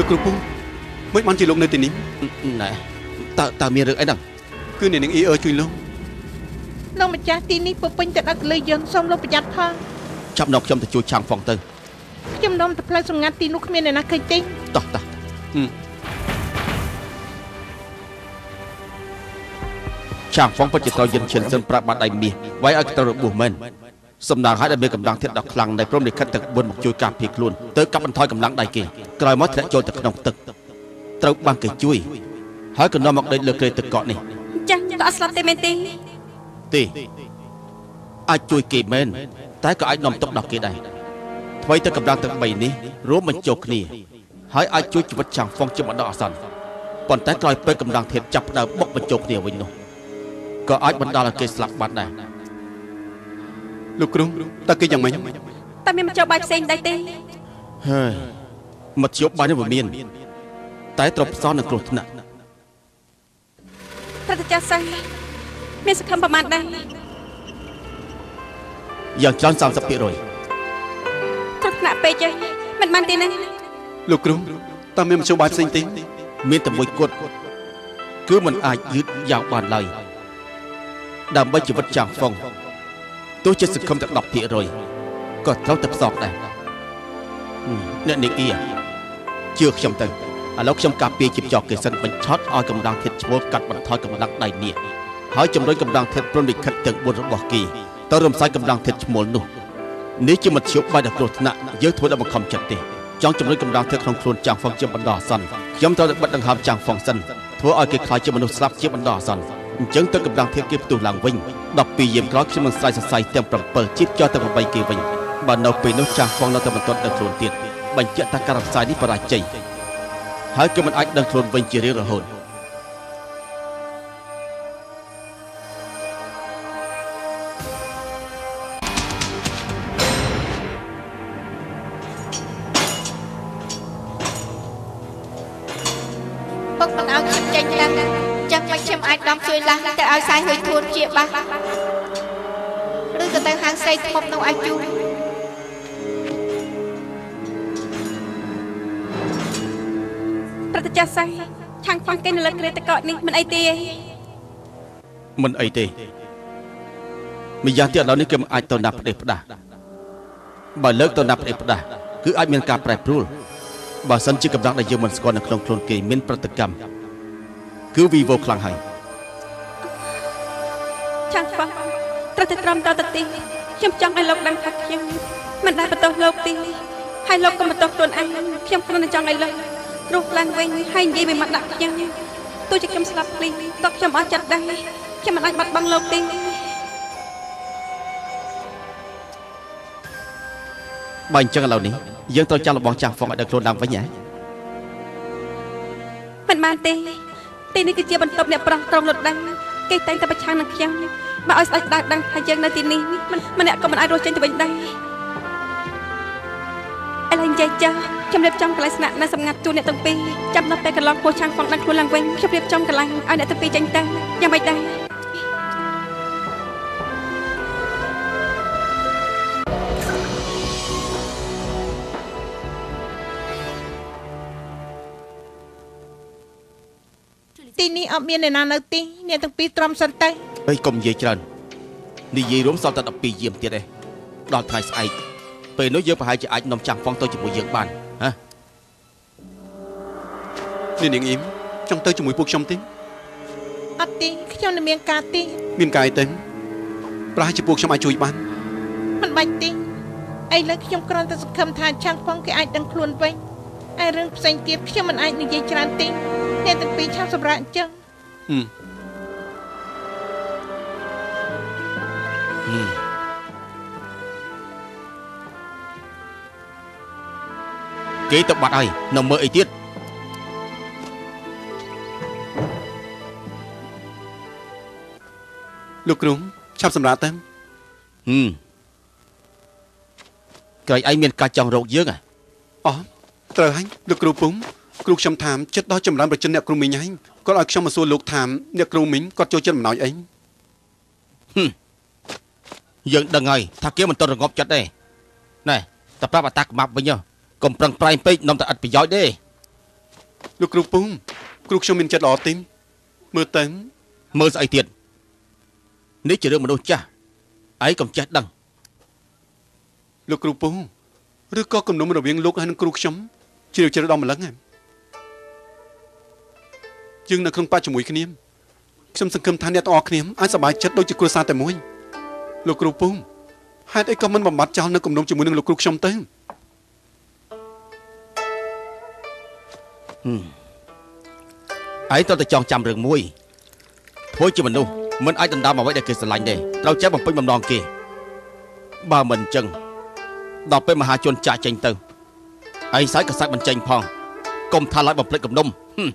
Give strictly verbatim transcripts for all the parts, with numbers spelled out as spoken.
លោកគ្រូពងមិនបានជាលោកនៅទីនេះណែតើតើមានរឿងអីហ្នឹងគឺអ្នកនាងអ៊ីអឺជួយលោកលោកម្ចាស់ទីនេះពុពេញទៅដឹកលើយើងសូមលោកប្រយ័ត្នផងចាប់nokខ្ញុំទៅជួយឆាំងហ្វុងទៅខ្ញុំនាំទៅផ្លូវសម្ងាត់ទីនោះគ្មានអ្នកណាឃើញទេតោះតោះឆាំងហ្វុងពិតជាត្រូវយិនឈិនសិនប្រាប់បាត់ដៃមាសវាយឲ្យទៅរបួសមែនសំដៅឲ្យដែលមានកម្លាំងធាតុដ៏ខ្លាំងដែលព្រមលិខិតទាំងបួនមកជួយការពារខ្លួនទៅកាប់បន្ថយកម្លាំងដៃគេក្រោយមកធ្លាក់ចូលទៅក្នុងទឹកត្រូវបានគេជួយហើយក៏នាំមកដេកលើគ្រែទឹកកកនេះចាក៏អត់ស្លាប់ទេមែនទេទេអាចជួយគេមែនតែក៏អាចនាំទុកដល់គេដែរថ្មីទៅកម្លាំងទាំងបីនេះរួមបញ្ចូលគ្នាហើយអាចជួយជីវិតឆាំងហ្វុងជាបណ្ដោះអាសន្នប៉ុន្តែក្រោយពេលកម្លាំងធាតុចាប់ផ្ដើមបុកបញ្ចូលគ្នាវិញនោះក៏អាចបណ្ដាលឲ្យគេស្លាប់បាត់ដែរលោកគ្រូតើគេយ៉ាងម៉េចតែមានមជ្ឈបាយផ្សេងដែរទេហើយមជ្ឈបាយនេះវាមានតែត្រូវផ្សំនឹងគ្រោះថ្នាក់ប្រតិចាសសិនមានសង្ឃឹមប្រមាណដែរយ៉ាងច្រើនសាមសិបភាគរយគ្រោះថ្នាក់ពេកទេមិនបានទេណាលោកគ្រូតើមានមជ្ឈបាយផ្សេងទេមានតែមួយគត់គឺมันអាចយឺតយ៉ាងបានឡើយដើម្បីជីវិតឆាំងហ្វុងទោះជាសង្ឃឹមតែដប់ភាគរយក៏ត្រូវតែផ្សងដែរអ្នកនាងអ៊ីជឿខ្ញុំទៅឥឡូវខ្ញុំការពារជីបចោគេសិនបញ្ឆោតឲ្យកម្លាំងធាតុឈ្មោះកាត់បន្ថយកម្លាំងដៃនេះហើយជំរុញកម្លាំងធាតុព្រំលិខិតទាំងបួនរបស់គេទៅរំសាយកម្លាំងធាតុឈ្មោះនោះនេះជាមធ្យោបាយដ៏គ្រោះថ្នាក់យើងធ្វើដល់បង្ខំចិត្តទេចង់ជំរុញកម្លាំងធាតុក្នុងខ្លួនចាំងហ្វុងជាបណ្ដោះអាសន្នខ្ញុំត្រូវតែបិទដង្ហើមចាំងហ្វុងសិនធ្វើឲ្យគេខ្លាចជាមនុស្សស្លាប់ជាបណ្ដោះអាសន្នអញ្ចឹងទៅកម្លាំងធាតុគេផ្ទុះឡើងវិញដល់ពីយាមក្រោយខ្ញុំនឹងស្រ័យសរសៃទាំងbảyជីបចោលទាំង八គេវិញបើនៅពេលនោះចាំងហ្វុងនៅតែមិនទាន់ដឹងខ្លួនទៀតបញ្ជាក់ថាការរំសាយនេះបរាជ័យហើយគេមិនអាចដឹងខ្លួនវិញជារៀងរហូតពុកមិនឲ្យខ្ញុំចេញឡើងចឹងមិនខ្ញុំអាចដំជួយឡើងទៅឲ្យសាយហួយធួនជាបាសឬក៏ទៅហៅស្រីធ្មប់នោះឲ្យជួបប្រតិចាសសិនឆាំងខ្វះគេនៅលើគ្រែទឹកកកនេះមិនអីទេមិនអីទេម្យ៉ាងទៀតឥឡូវនេះគេមិនអាចទៅណាប់ផ្ដេសផ្ដាស់បើលើកទៅណាប់ផ្ដេសផ្ដាស់គឺអាចមានការប្រែប្រួលបើសិនជាកម្លាំងដែលយើងមិនស្គាល់នៅក្នុងខ្លួនគេមានប្រតិកម្មគឺវីវោខ្លាំងហើយឆាំងខ្វះត្រូវតែត្រឹមតទៅទីខ្ញុំចង់ឲ្យលោកដឹងថាខ្ញុំមិនដែលបន្ទោសលោកទេហើយលោកក៏បន្ទោសខ្លួនឯងខ្ញុំគ្រាន់តែចង់ឲ្យលោករស់ឡើងវិញហើយនិយាយមិនមកដាក់ខ្ញុំទោះជាខ្ញុំស្លាប់ភ្លេចក៏ខ្ញុំអត់ចិត្តដែរខ្ញុំមិនអាចបាត់បង់លោកទេបើអញ្ចឹងឥឡូវនេះយើងត្រូវចាំរបស់ចាស់ហ្វុងឲ្យដល់ខ្លួនឡើងវិញហ៎មិនបានទេទីនេះគឺជាបន្ទប់អ្នកប្រុសត្រង់លុតដឹងគេតែងតែប្រឆាំងនឹងខ្ញុំបើឲ្យស្ដេចដាស់ដឹងថាយើងនៅទីនេះម្នាក់ក៏មិនអាចរស់ចេញទៅវិញដែរឥឡូវនិយាយចាស់ខ្ញុំរៀបចំកន្លែងស្នាក់នៅសម្ងាត់ជួនអ្នកទាំងពីរចាំដល់ពេលកន្លងពោះឆាំងហ្វុងដឹងខ្លួនឡើងវិញខ្ញុំរៀបចំកន្លែងឲ្យអ្នកទាំងពីរចេញទៅយ៉ាងម៉េចដែរទីនេះអត់មានអ្នកណានៅទីអ្នកទាំងពីរទ្រាំសិនទៅអើយកុំនិយាយច្រើននិយាយរួមសល់តែដប់ពីរយាមទៀតឯងដល់ថ្ងៃស្អែកពេលនោះយើងប្រហែលជាអាចនាំចាំងហ្វុងទៅជាមួយយើងបានហ៎នេះនាងអ៊ីមចង់ទៅជាមួយពួកខ្ញុំទេអត់ទេខ្ញុំនឹងមានការទេមានការអីទេប្រហែលជាពួកខ្ញុំអាចជួយបានមិនបាច់ទេឥឡូវខ្ញុំគ្រាន់តែសង្ឃឹមថាឆាំងហ្វុងគេអាចដឹងខ្លួនវិញហើយរឿងផ្សេងទៀតខ្ញុំមិនអាចនិយាយច្រើនទេអ្នកទាំងពីរឆាប់សម្រាប់អញ្ចឹងហឹមហឹមគេទៅបាត់ហើយនៅមើលអីទៀតលោកគ្រូឆាប់សម្រាប់ទៅហឹមក្រែងឯងមានការចង់រកយើងហ៎អូត្រូវហើយលោកគ្រូពុំគ្រូខ្ញុំថាមចិត្តដល់ចម្រើនប្រជិនអ្នកគ្រូមីងហើយគាត់ឲ្យខ្ញុំមកសួរលោកថាមអ្នកគ្រូមីងគាត់ចូលចិត្តអំណោយអីហឹមយើងដឹងហើយថាគេមិនទាន់រងាប់ចិត្តទេណែតែប្រាប់អតាក្មាប់វិញកុំប្រឹងប្រែងពេកនាំតែឥតប្រយោជន៍ទេលោកគ្រូពុំគ្រូខ្ញុំមានចិត្តល្អទីងមើលទៅមើលស្អីទៀតនេះជារឿងមនុស្សចាស់ឯងកុំចេះដឹងលោកគ្រូពុំឬក៏គំនុំរវាងលោកហើយនឹងគ្រូខ្ញុំជ្រាវជ្រៅដល់ម្លឹងហ្នឹងយើងនៅក្នុងបច្ចជាមួយគ្នាខ្ញុំសង្ឃឹមថាអ្នកទាំងអស់គ្នាអាចសប្បាយចិត្តដូចជាគ្រួសារតែមួយលោកគ្រូពុំហេតុអីក៏មិនបំបត្តិចោលនៅគំនុំជាមួយនឹងលោកគ្រូខ្ញុំទៅឯងត្រូវតែចងចាំរឿងមួយធ្វើជាមនុស្សមិនអាចដណ្ដើមអ្វីដែលគេស្រឡាញ់ទេត្រូវចេះបំពេញបំណងគេបើមិនអញ្ចឹងដល់ពេលមហាជនចាក់ចេញទៅឯងសាច់ក៏សាច់បញ្ចេញផងកុំថាឡើយបំភ្លេចគំនុំ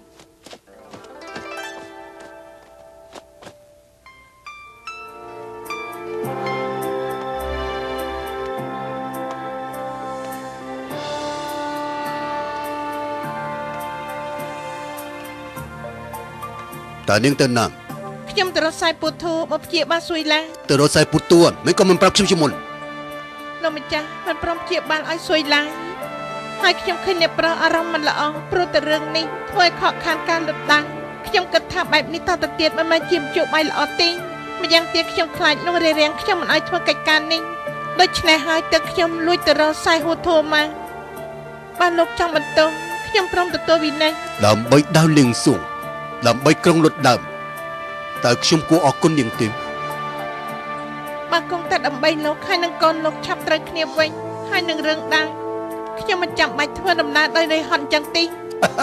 តើនាងទៅណាខ្ញុំទៅរកខ្សែពុទ្ធូមកព្យាបាលសួយឡាទៅរកខ្សែពុទ្ធូមិនក៏មិនប្រាប់ខ្ញុំជាមុនលោកម្ចាស់មិនព្រមព្យាបាលឲ្យសួយឡាហើយខ្ញុំឃើញអ្នកប្រុសអារម្មណ៍មិនល្អព្រោះតែរឿងនេះធ្វើឲ្យខកខានការលុតដាំងខ្ញុំគិតថាបែបនេះតទៅទៀតមិនមែនជាមជោគបាយល្អទេម្យ៉ាងទៀតខ្ញុំខ្លាចនឹងរារាំងខ្ញុំមិនឲ្យធ្វើកិច្ចការនេះដូច្នេះហើយទើបខ្ញុំលួចទៅរកខ្សែហូធូមកបានលោកចង់បន្ទោសខ្ញុំព្រមទទួលវិន័យដើម្បីដៅលៀងសួងដើម្បីក្រុងលុតដើមតើខ្ញុំគួរអរគុណនាងទេបើគង់តែដើម្បីលោកហើយនឹងកូនលោកឆាប់ត្រូវគ្នាវិញហើយនឹងរឿងដែរខ្ញុំមិនចាំបាច់ធ្វើដំណើរដោយរៃហត់ចឹងទេ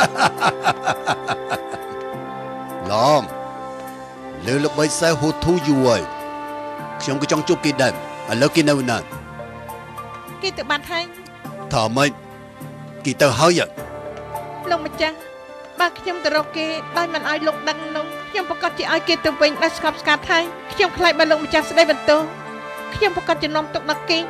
ឡំលើល្បីខ្សែហូធូយូហើយខ្ញុំក៏ចង់ជួបគេដែរឥឡូវគេនៅណាគេទៅបាត់ហើយថាម៉េចគេទៅហើយលោកម្ចាស់បើខ្ញុំទៅរកគេដោយមិនឲ្យលោកដឹងនោះខ្ញុំប្រកាសជាឲ្យគេទៅវិញដោយស្កប់ស្កាត់ហើយខ្ញុំខ្លាចបើលោកម្ចាស់ស្ដីបន្ទោសខ្ញុំប្រកាសជានាំទុកដល់គេ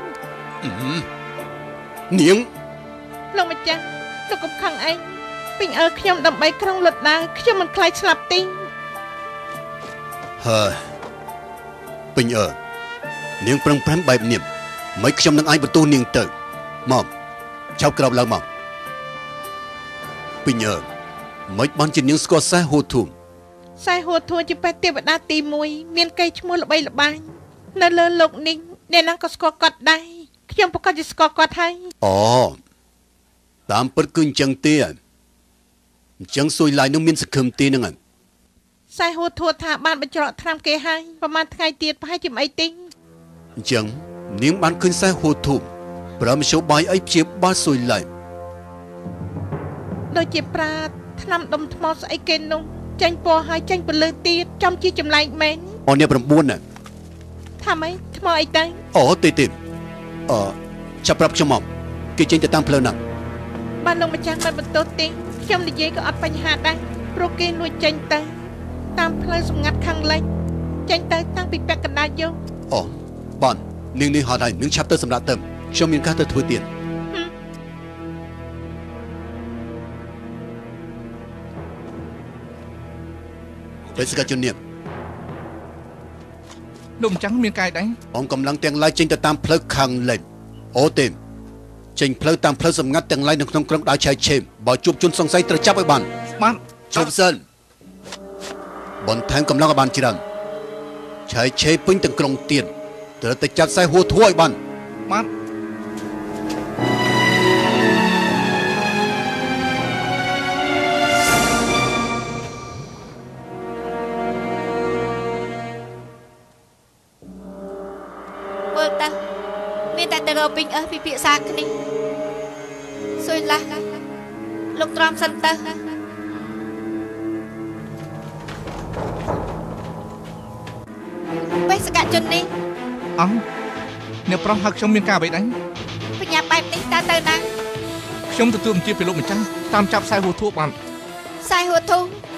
នាងលោកម្ចាស់លោកកុំខឹងអីពេញអើខ្ញុំដើម្បីក្រុងលុតដើរខ្ញុំមិនខ្លាចស្លាប់ទេហើយពេញអើនាងប្រឹងប្រែងបែបនេះមិនខ្ញុំនឹងអាចបន្ទោសនាងទៅមកឆោបក្រោបឡើងមកពេញអើមិនបានជានាងស្គាល់ខ្សែហូធូខ្សែហូធូជាពេទ្យទេវតាទីមួយមានកេរ្តិ៍ឈ្មោះល្បីល្បាញនៅលើលោកនេះអ្នកណាក៏ស្គាល់គាត់ដែរខ្ញុំប្រកាសជាស្គាល់គាត់ហើយអូតាមពិតគឺអញ្ចឹងទេអញ្ចឹងសួយឡាយនឹងមានសង្ឃឹមទេហ្នឹងខ្សែហូធូថាបានបញ្ច្រកថ្នាំគេហើយប្រហែលថ្ងៃទៀតប្រហែលជាមិនអីទេអញ្ចឹងនាងបានឃើញខ្សែហូធូប្រើមធ្យោបាយអីព្យាបាលសួយឡាយដូចជាប្រាថ្នាំដុំថ្មស្អីគេនោះចាញ់ពណ៌ហើយចាញ់ពលឺទៀតចំជាចម្លែកមែនអូនេះ9ណាថាម៉េចថ្មអីទៅអូទេទេអឺចាប់ប្រាប់ខ្ញុំមកគេចេញទៅតាមផ្លូវណាបានលោកម្ចាស់មិនបន្ទោសទេខ្ញុំនិយាយក៏អត់បញ្ហាដែរព្រោះគេលួចចេញទៅតាមផ្លូវសម្ងាត់ខាងលិចចេញទៅតាំងពីពាក់កណ្ដាលយកអូបាននាងនេះហត់ហើយនឹងឆាប់ទៅសម្រាប់ទៅខ្ញុំមានការទៅធ្វើទៀតបេសកជននេះលោកម្ចាស់មានកាយដែរអងកំឡុងទាំងឡាយចេញទៅតាមផ្លូវខាងលិចអូទេចេញផ្លូវតាមផ្លូវសម្ងាត់ទាំងឡាយនៅក្នុងក្រុងដៅឆៃឆេមបើជួបជនសង្ស័យត្រូវចាប់ឲ្យបានបានជប់សិនបន្ថែមកម្លាំងឲ្យបានច្រើនឆៃឆេពេញទាំងក្រុងទៀតត្រូវតែចាត់ខ្សែហួរធួឲ្យបានបានពេញអើពិភាក្សាគ្នាសួយឡាលោកត្រំសិនទៅបេសកជននេះអងអ្នកប្រុសហៅខ្ញុំមានការអ្វីដែរបញ្ញាបែបនេះតើទៅណាខ្ញុំទទួលបញ្ជាពីលោកម្ចាស់តាមចាប់ខ្សែហួរធូបបានខ្សែហួរធូប